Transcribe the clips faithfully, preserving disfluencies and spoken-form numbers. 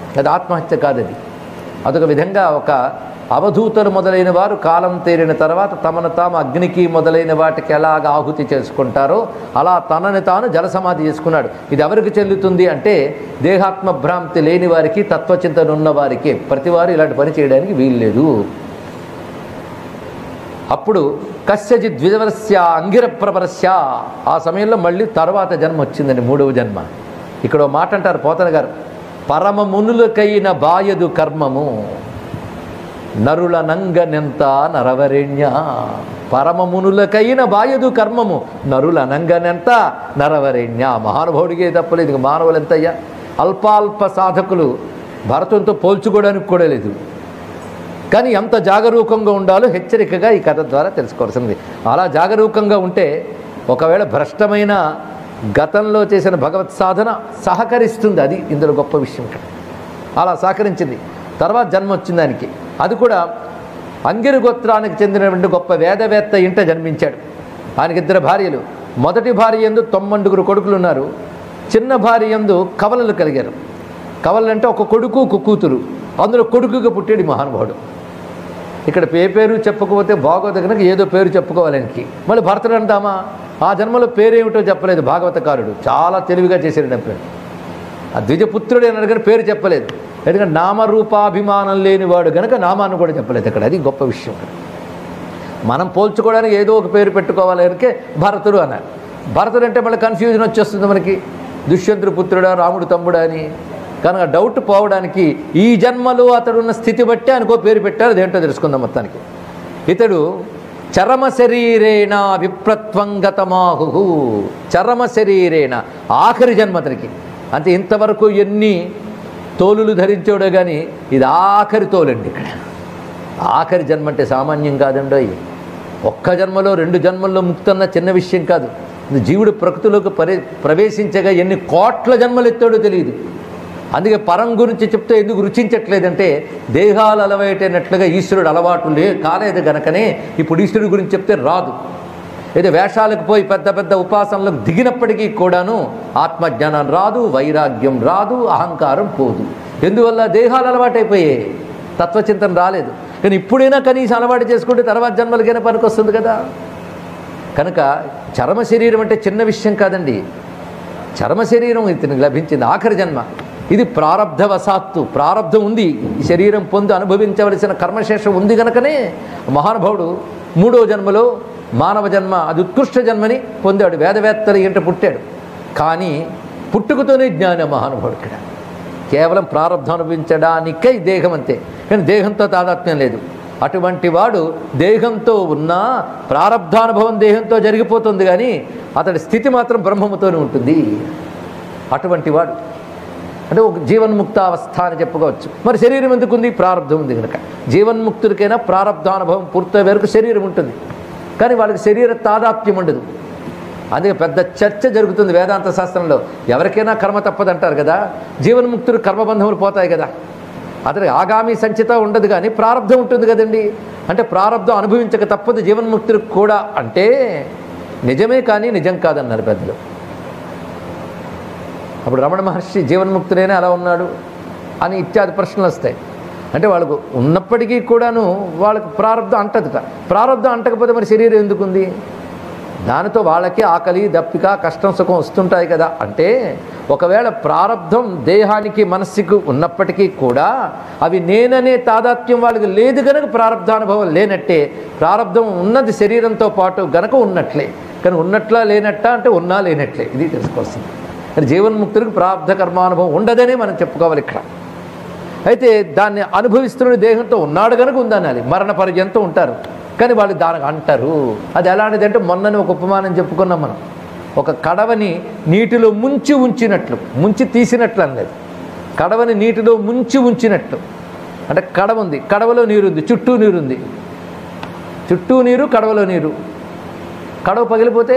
అది ఆత్మహత్య కాదు. అది అదొక విధంగా ఒక అవధూతలు మొదలైన వారు కాలం తేరిన తర్వాత తమను తాము అగ్నికి మొదలైన వాటికి ఎలాగ ఆహుతి చేసుకుంటారో అలా తనని తాను జలసమాధి చేసుకున్నాడు. ఇది ఎవరికి చెల్లుతుంది అంటే దేహాత్మ భ్రాంతి లేని వారికి, తత్వచింతన ఉన్న వారికి. ప్రతివారు ఇలాంటి పని చేయడానికి వీల్లేదు. అప్పుడు కస్యజి ద్విజవరస్య అంగిర ప్రవరస్య, ఆ సమయంలో మళ్ళీ తర్వాత జన్మ వచ్చిందండి, మూడవ జన్మ. ఇక్కడ మాట అంటారు పోతన గారు, పరమ మునులకైన బాయదు కర్మము నరుల నంగనెంత నరవరేణ్య. పరమమునులకైన బాయదు కర్మము నరుల నంగనెంత నరవరేణ్య. మహానుభావుడికే తప్పలేదు, ఇక మానవులు ఎంతయ్యా. అల్పాల్ప సాధకులు భరతంతో పోల్చుకోవడానికి కూడా లేదు. కానీ ఎంత జాగరూకంగా ఉండాలో హెచ్చరికగా ఈ కథ ద్వారా తెలుసుకోవాల్సింది. అలా జాగరూకంగా ఉంటే ఒకవేళ భ్రష్టమైన గతంలో చేసిన భగవత్ సాధన సహకరిస్తుంది. అది ఇందులో గొప్ప విషయం. అలా సహకరించింది. తర్వాత జన్మ వచ్చింది దానికి. అది కూడా అంగిరి గోత్రానికి చెందినటువంటి గొప్ప వేదవేత్త ఇంట జన్మించాడు. ఆయనకి ఇద్దరు భార్యలు. మొదటి భార్య యందు తొమ్మండుగురు కొడుకులు ఉన్నారు. చిన్న భార్య యందు కవలలు కలిగారు. కవలలు అంటే ఒక కొడుకు ఒక కూతురు. అందులో కొడుకుగా పుట్టాడు మహానుభావుడు. ఇక్కడ ఏ పేరు చెప్పుకోకపోతే బాగోదు కనుక ఏదో పేరు చెప్పుకోవాలనికి. మళ్ళీ భర్తలు అంటామా, ఆ జన్మలో పేరేమిటో చెప్పలేదు భాగవతకారుడు. చాలా తెలివిగా చేశాడు పేరు. ఆ ద్విజపుత్రుడు అని అడిగిన పేరు చెప్పలేదు. ఎందుకంటే నామరూపాభిమానం లేనివాడు కనుక నామాన్ని కూడా చెప్పలేదు అక్కడ. అది గొప్ప విషయం. మనం పోల్చుకోవడానికి ఏదో ఒక పేరు పెట్టుకోవాలి కనుకే భరతుడు అన్నారు. భరతుడు అంటే మళ్ళీ కన్ఫ్యూజన్ వచ్చేస్తుంది మనకి. దుష్యంతుడు పుత్రుడా, రాముడు తమ్ముడా అని. కనుక డౌట్ పోవడానికి ఈ జన్మలో అతడున్న స్థితి బట్టి ఆయనకో పేరు పెట్టారు. అదేంటో తెలుసుకుందాం మొత్తానికి. ఇతడు చరమ శరీరేణ విప్రత్వంగతమాహు. చరమ శరీరేణ ఆఖరి జన్మ అతనికి. అంటే ఇంతవరకు ఎన్ని తోలులు ధరించాడో కానీ ఇది ఆఖరి తోలండి. ఇక్కడ ఆఖరి జన్మ అంటే సామాన్యం కాదండి. ఒక్క జన్మలో రెండు జన్మల్లో ముక్తన్న చిన్న విషయం కాదు. జీవుడు ప్రకృతిలోకి పరి ప్రవేశించగా ఎన్ని కోట్ల జన్మలు ఎత్తాడో తెలియదు. అందుకే పరం గురించి చెప్తే ఎందుకు రుచించట్లేదంటే దేహాలు అలవాటైనట్లుగా ఈశ్వరుడు అలవాటు లే కాలేదు గనకనే ఇప్పుడు ఈశ్వరుడి గురించి చెప్తే రాదు. ఏదో వేషాలకు పోయి పెద్ద పెద్ద ఉపాసనలకు దిగినప్పటికీ కూడాను ఆత్మజ్ఞానం రాదు, వైరాగ్యం రాదు, అహంకారం పోదు. ఎందువల్ల దేహాలు అలవాటైపోయాయి, తత్వచింతన రాలేదు. కానీ ఇప్పుడైనా కనీసం అలవాటు చేసుకుంటే తర్వాత జన్మలకైనా పనికి వస్తుంది కదా. కనుక చర్మ శరీరం అంటే చిన్న విషయం కాదండి. చర్మ శరీరం ఇతనికి లభించింది ఆఖరి జన్మ. ఇది ప్రారబ్ధవశాత్తు. ప్రారబ్ధం ఉంది, ఈ శరీరం పొంది అనుభవించవలసిన కర్మశేషం ఉంది కనుకనే మహానుభావుడు మూడో జన్మలో మానవ జన్మ, అది ఉత్కృష్ట జన్మని పొందాడు. వేదవేత్తలు ఇంట పుట్టాడు. కానీ పుట్టుకతోనే జ్ఞానం మహానుభావుడు. ఇక్కడ కేవలం ప్రారబ్ధం అనుభవించడానికై దేహం అంతే, కానీ దేహంతో తాదాత్మ్యం లేదు. అటువంటి వాడు దేహంతో ఉన్నా ప్రారబ్ధానుభవం దేహంతో జరిగిపోతుంది, కానీ అతడి స్థితి మాత్రం బ్రహ్మముతోనే ఉంటుంది. అటువంటి వాడు అంటే ఒక జీవన్ముక్తావస్థ అని చెప్పుకోవచ్చు. మరి శరీరం ఎందుకు ఉంది? ప్రారబ్ధం ఉంది కనుక. జీవన్ముక్తుడికైనా ప్రారబ్ధానుభవం పూర్తయ్యే వరకు శరీరం ఉంటుంది, కానీ వాళ్ళకి శరీర తాదాత్మ్యం ఉండదు. అందుకే పెద్ద చర్చ జరుగుతుంది వేదాంత శాస్త్రంలో. ఎవరికైనా కర్మ తప్పదంటారు కదా. జీవన్ముక్తుడు కర్మబంధములు పోతాయి కదా. అతనికి ఆగామి సంచిత ఉండదు, కానీ ప్రారబ్ధం ఉంటుంది కదండి. అంటే ప్రారబ్ధం అనుభవించక తప్పదు జీవన్ముక్తుడికి కూడా. అంటే నిజమే కానీ నిజం కాదన్నారు పెద్దలు. అప్పుడు రమణ మహర్షి జీవన్ముక్తుడైనా అలా ఉన్నాడు అని ఇత్యాది ప్రశ్నలు వస్తాయి. అంటే వాళ్ళకు ఉన్నప్పటికీ కూడాను వాళ్ళకు ప్రారబ్ధం అంటదుట. ప్రారబ్ధం అంటకపోతే మరి శరీరం ఎందుకుంది? దానితో వాళ్ళకి ఆకలి, దప్పిక, కష్టం, సుఖం వస్తుంటాయి కదా. అంటే ఒకవేళ ప్రారబ్ధం దేహానికి మనస్సుకు ఉన్నప్పటికీ కూడా అవి నేననే తాదాత్మ్యం వాళ్ళకి లేదు కనుక ప్రారబ్ధానుభవం లేనట్టే. ప్రారబ్ధం ఉన్నది శరీరంతో పాటు గనక ఉన్నట్లే. కానీ ఉన్నట్లా లేనట్ట అంటే ఉన్నా లేనట్లే. ఇది తెలుసుకోవాల్సింది. కానీ జీవన్ముక్తుడికి ప్రారబ్ధ కర్మానుభవం ఉండదనే మనం చెప్పుకోవాలి ఇక్కడ. అయితే దాన్ని అనుభవిస్తున్న దేహంతో ఉన్నాడు కనుక ఉందనాలి. మరణ పర్యంతం ఉంటారు, కానీ వాళ్ళు దానికి అంటారు. అది ఎలాంటిది అంటే మొన్నని ఒక ఉపమానం చెప్పుకున్నాం మనం. ఒక కడవని నీటిలో ముంచి ఉంచినట్లు, ముంచి తీసినట్లు అన్నది. కడవని నీటిలో ముంచి ఉంచినట్లు అంటే కడవ ఉంది, కడవలో నీరుంది, చుట్టూ నీరుంది. చుట్టూ నీరు, కడవలో నీరు. కడవ పగిలిపోతే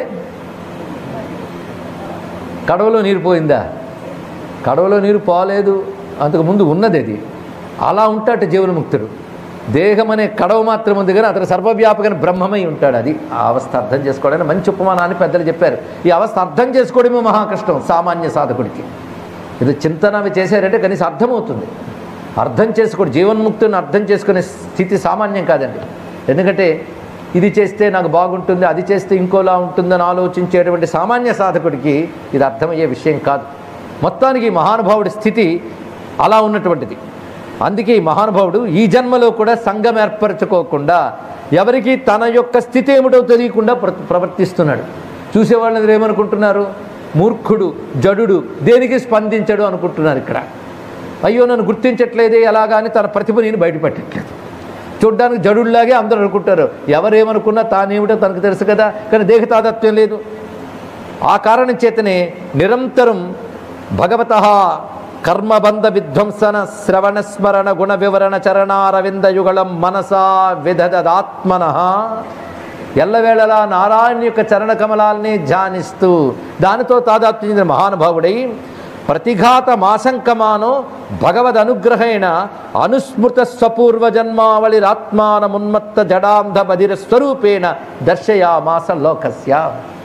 కడవలో నీరు పోయిందా? కడవలో నీరు పోలేదు, అంతకుముందు ఉన్నది అది. అలా ఉంటాడు జీవన్ముక్తుడు. దేహం అనే కడవ మాత్రం ఉంది, కానీ అతను సర్వవ్యాపకమైన బ్రహ్మమై ఉంటాడు. అది ఆ అవస్థ అర్థం చేసుకోవడానికి మంచి ఉపమానాన్ని పెద్దలు చెప్పారు. ఈ అవస్థ అర్థం చేసుకోవడమే మహాకష్టం సామాన్య సాధకుడికి. ఇది చింతన అవి చేశారంటే కనీసం అర్థమవుతుంది. అర్థం చేసుకోడు, జీవన్ముక్తిని అర్థం చేసుకునే స్థితి సామాన్యం కాదండి. ఎందుకంటే ఇది చేస్తే నాకు బాగుంటుంది, అది చేస్తే ఇంకోలా ఉంటుందని ఆలోచించేటువంటి సామాన్య సాధకుడికి ఇది అర్థమయ్యే విషయం కాదు. మొత్తానికి మహానుభావుడి స్థితి అలా ఉన్నటువంటిది. అందుకే ఈ మహానుభావుడు ఈ జన్మలో కూడా సంఘం ఏర్పరచుకోకుండా ఎవరికి తన యొక్క స్థితి ఏమిటో తెలియకుండా ప్ర ప్రవర్తిస్తున్నాడు. చూసేవాళ్ళని ఏమనుకుంటున్నారు? మూర్ఖుడు, జడుడు, దేనికి స్పందించడు అనుకుంటున్నారు. ఇక్కడ అయ్యో నన్ను గుర్తించట్లేదే ఎలాగా అని తన ప్రతిభ నేను బయటపెట్టట్లేదు. చూడ్డానికి జడుల్లాగే అందరూ అనుకుంటారు. ఎవరేమనుకున్నా తానేమిటో తనకు తెలుసు కదా, కానీ దేహ తాదాత్మ్యం లేదు. ఆ కారణం చేతనే నిరంతరం భగవతః కర్మబంధ విధ్వంసన శ్రవణ స్మరణ గుణ వివరణ చరణారవిందయుగళం మనసా విదదాత్మనః ఎల్లవేళలా నారాయణ యొక్క చరణ కమలాల్ని ధ్యానిస్తూ దానితో తాదాత్మ్యం చెందిన మహానుభావుడై ప్రతిఘాత మాసంకమానో భగవద్ అనుగ్రహేణ అనుస్మృత స్వపూర్వజన్మావళిరాత్మానమున్మత్త జడాంధ బధిర స్వరూపేణ దర్శయామాస లోకస్య.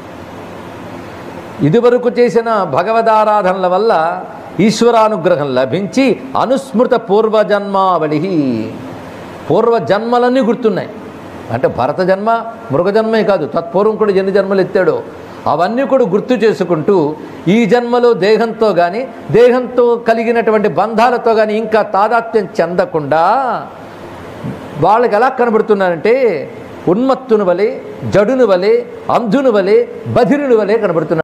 ఇదివరకు చేసిన భగవదారాధనల వల్ల ఈశ్వరానుగ్రహం లభించి అనుస్మృత పూర్వజన్మావళి, పూర్వజన్మలన్నీ గుర్తున్నాయి. అంటే భరత జన్మ మృగజన్మే కాదు, తత్పూర్వం కూడా ఎన్ని జన్మలు ఎత్తాడో అవన్నీ కూడా గుర్తు చేసుకుంటూ ఈ జన్మలో దేహంతో కానీ దేహంతో కలిగినటువంటి బంధాలతో కానీ ఇంకా తాదాత్మ్యం చెందకుండా వాళ్ళకి ఎలా కనబడుతున్నారంటే ఉన్మత్తుని వలె, జడుని వలె, అంధుని వలె, బధిరుని వలె కనబడుతున్నారు.